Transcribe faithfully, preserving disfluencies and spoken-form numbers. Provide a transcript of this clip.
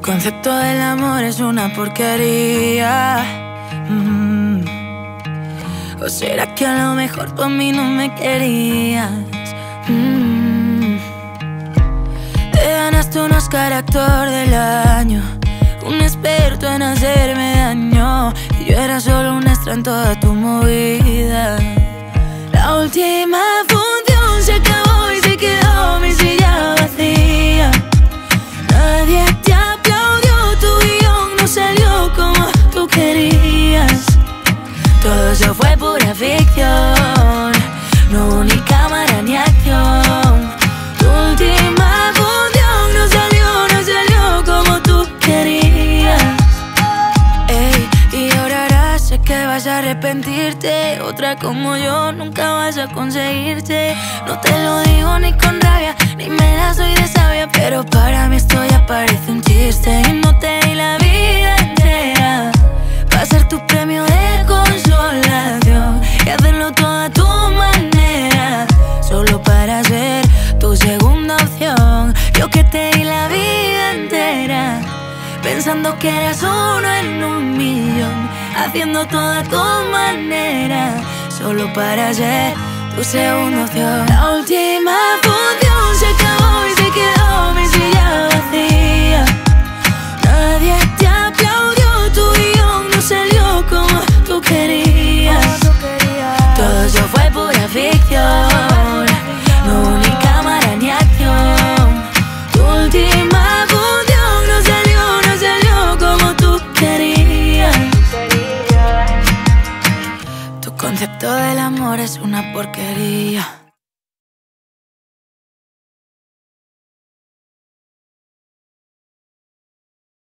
concepto del amor es una porquería. mm. ¿O será que a lo mejor tú a mí no me querías? mm. Te ganaste un Oscar actor del año, un experto en hacerme daño, y yo era solo un extra en toda tu movida. La última función se acabó y se quedó mi silla vacía. Nadie te aplaudió, tu guión no salió como tú querías. Todo eso fue pura ficción, no hubo ni cámara ni acción. Tu última función no salió, no salió como tú querías. Ey, y ahora sé que vas a arrepentirte. Otra como yo nunca vas a conseguirte. No te lo digo ni con rabia, ni me la soy de sabia, pero para mí esto ya parece un chiste. Y no te di la vida entera para ser tu premio de consolación y hacerlo todo a tu manera, solo para ser tu segunda opción. Yo que te di la vida entera pensando que eras uno en un millón, haciendo todo a tu manera, solo para ser tu segunda opción. La última función se acabó y se quedó mi silla vacía. Nadie te aplaudió, tu guión no salió como tú querías. Todo eso fue pura ficción, no hubo ni cámara ni acción. Tu última función no salió, no salió como tú querías. Tu concepto del amor es una porquería.